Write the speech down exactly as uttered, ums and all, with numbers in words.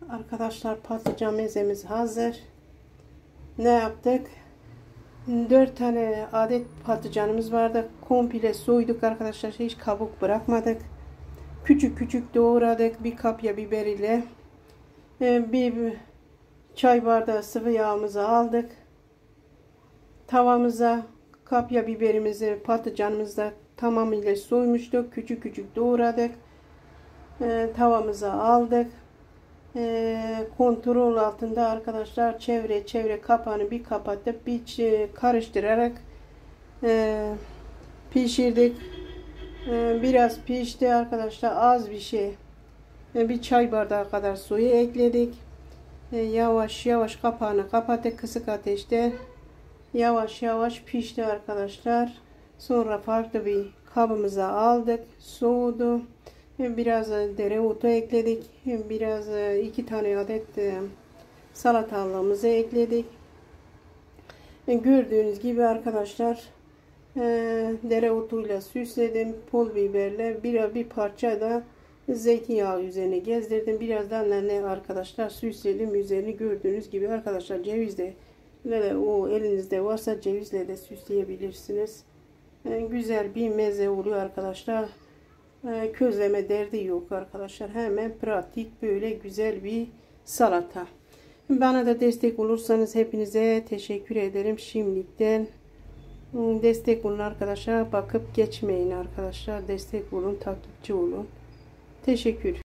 Arkadaşlar patlıcan mezemiz hazır. Ne yaptık? dört tane adet patlıcanımız vardı. Komple soyduk arkadaşlar. Hiç kabuk bırakmadık. Küçük küçük doğradık. Bir kapya biber ile bir çay bardağı sıvı yağımızı aldık. Tavamıza kapya biberimizi, patlıcanımızı da tamamıyla soymuştuk. Küçük küçük doğradık. Tavamıza aldık. E, kontrol altında arkadaşlar çevre çevre kapağını bir kapatıp bir karıştırarak e, pişirdik. E, biraz pişti arkadaşlar, az bir şey, e, bir çay bardağı kadar suyu ekledik. E, yavaş yavaş kapağını kapattık, kısık ateşte yavaş yavaş pişti arkadaşlar. Sonra farklı bir kabımıza aldık, soğudu. Biraz dereotu ekledik. Biraz iki tane adet salatalığımızı ekledik. Gördüğünüz gibi arkadaşlar dereotuyla süsledim. Pul biberle bir, bir parça da zeytinyağı üzerine gezdirdim. Birazdan ne arkadaşlar süsledim üzerini. Gördüğünüz gibi arkadaşlar cevizle ve o elinizde varsa cevizle de süsleyebilirsiniz. Güzel bir meze oluyor arkadaşlar. Közleme derdi yok arkadaşlar. Hemen pratik böyle güzel bir salata. Bana da destek olursanız hepinize teşekkür ederim şimdiden. Destek olun arkadaşlar. Bakıp geçmeyin arkadaşlar. Destek olun, takipçi olun. Teşekkür.